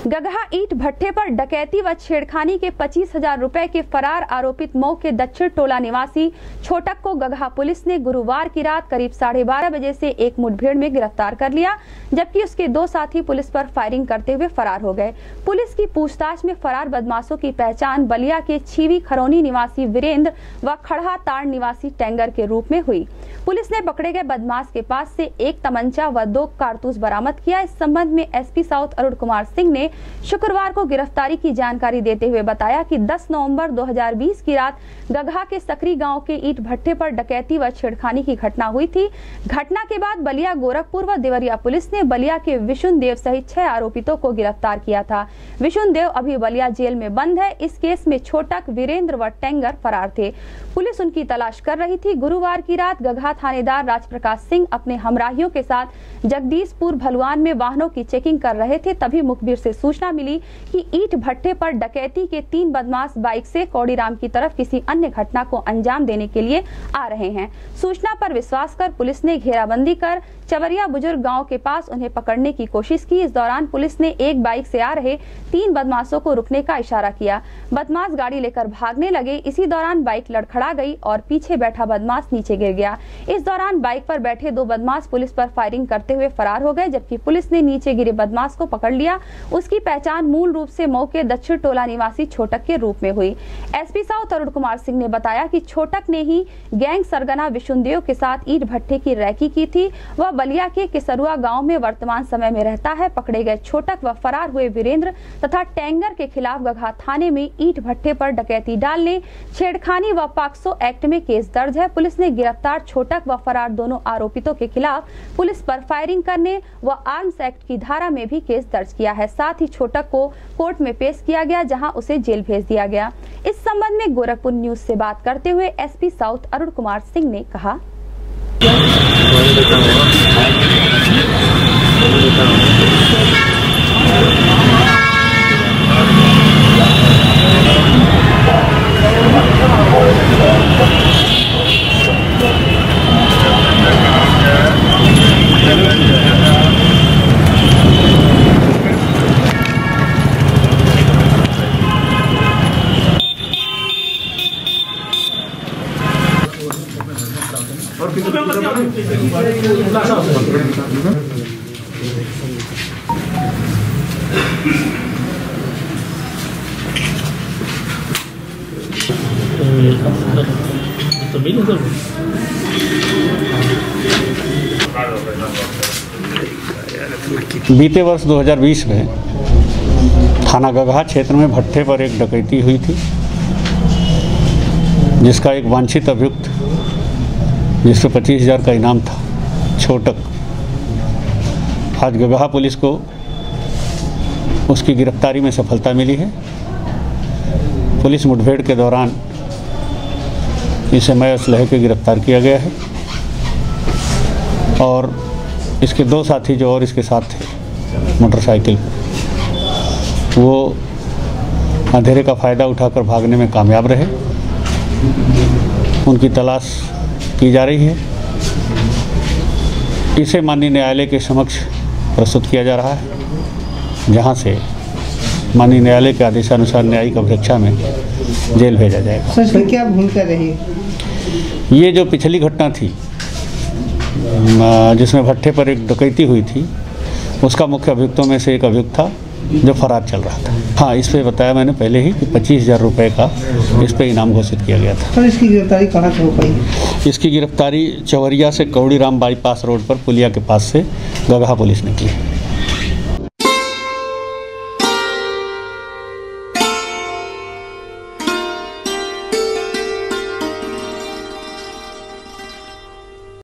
गगहा ईंट भट्ठे पर डकैती व छेड़खानी के 25,000 रुपए के फरार आरोपित मऊ के दक्षिण टोला निवासी छोटक को गगहा पुलिस ने गुरुवार की रात करीब 12:30 बजे से एक मुठभेड़ में गिरफ्तार कर लिया, जबकि उसके दो साथी पुलिस पर फायरिंग करते हुए फरार हो गए। पुलिस की पूछताछ में फरार बदमाशों की पहचान बलिया के छीवी खरौनी निवासी वीरेंद्र व खड़हा ताड़ निवासी टेंगर के रूप में हुई। पुलिस ने पकड़े गए बदमाश के पास से एक तमंचा व 2 कारतूस बरामद किया। इस संबंध में एसपी साउथ अरुण कुमार सिंह ने शुक्रवार को गिरफ्तारी की जानकारी देते हुए बताया कि 10 नवंबर 2020 की रात गगहा के सकरी गांव के ईंट भट्ठे पर डकैती व छेड़खानी की घटना हुई थी। घटना के बाद बलिया, गोरखपुर व देवरिया पुलिस ने बलिया के विशुन देव सहित 6 आरोपितों को गिरफ्तार किया था। विशुन देव अभी बलिया जेल में बंद है। इस केस में छोटक, वीरेंद्र व टेंगर फरार थे। पुलिस उनकी तलाश कर रही थी। गुरुवार की रात गगहा थानेदार राजप्रकाश सिंह अपने हमराहियों के साथ जगदीशपुर भलुआन में वाहनों की चेकिंग कर रहे थे, तभी मुखबिर से सूचना मिली कि ईंट भट्ठे पर डकैती के 3 बदमाश बाइक से कौड़ीराम की तरफ किसी अन्य घटना को अंजाम देने के लिए आ रहे हैं। सूचना पर विश्वास कर पुलिस ने घेराबंदी कर चवरिया बुजुर्ग गांव के पास उन्हें पकड़ने की कोशिश की। इस दौरान पुलिस ने एक बाइक से आ रहे 3 बदमाशों को रुकने का इशारा किया। बदमाश गाड़ी लेकर भागने लगे। इसी दौरान बाइक लड़खड़ा गई और पीछे बैठा बदमाश नीचे गिर गया। इस दौरान बाइक पर बैठे 2 बदमाश पुलिस पर फायरिंग करते हुए फरार हो गए, जबकि पुलिस ने नीचे गिरे बदमाश को पकड़ लिया। उसकी पहचान मूल रूप से मऊ के दक्षिण टोला निवासी छोटक के रूप में हुई। एसपी साउथ अरुण कुमार सिंह ने बताया कि छोटक ने ही गैंग सरगना विशुनदेव के साथ ईंट भट्ठे की रैकी की थी। वह बलिया के किसरुआ गांव में वर्तमान समय में रहता है। पकड़े गए छोटक व फरार हुए वीरेंद्र तथा टेंगर के खिलाफ गगहा थाने में ईंट भट्ठे पर डकैती डालने, छेड़खानी व पॉक्सो एक्ट में केस दर्ज है। पुलिस ने गिरफ्तार छोटक व फरार दोनों आरोपितों के खिलाफ पुलिस पर फायरिंग करने व आर्म्स एक्ट की धारा में भी केस दर्ज किया है। साथ ही छोटक को कोर्ट में पेश किया गया, जहां उसे जेल भेज दिया गया। इस संबंध में गोरखपुर न्यूज से बात करते हुए एसपी साउथ अरुण कुमार सिंह ने कहा, बीते वर्ष 2020 में थाना गगहा क्षेत्र में भट्ठे पर एक डकैती हुई थी, जिसका एक वांछित अभियुक्त, जिस पर 25,000 का इनाम था, छोटक, आज गगहा पुलिस को उसकी गिरफ्तारी में सफलता मिली है। पुलिस मुठभेड़ के दौरान इसे मय असलहे के गिरफ्तार किया गया है और इसके 2 साथी जो और इसके साथ थे मोटरसाइकिल पर, वो अंधेरे का फ़ायदा उठाकर भागने में कामयाब रहे। उनकी तलाश की जा रही है। इसे माननीय न्यायालय के समक्ष प्रस्तुत किया जा रहा है, जहां से माननीय न्यायालय के आदेशानुसार न्यायिक अभिरक्षा में जेल भेजा जाएगा। सर, क्या भूमिका रही? ये जो पिछली घटना थी जिसमें भट्ठे पर एक डकैती हुई थी, उसका मुख्य अभियुक्तों में से एक अभियुक्त था जो फरार चल रहा था। हाँ, इस पे बताया मैंने पहले ही कि 25,000 रुपये का इस पे इनाम घोषित किया गया था। सर, इसकी गिरफ्तारी कहाँ से हो पाई? इसकी गिरफ्तारी चवरिया से कौड़ीराम बाईपास रोड पर पुलिया के पास से गगहा पुलिस ने की।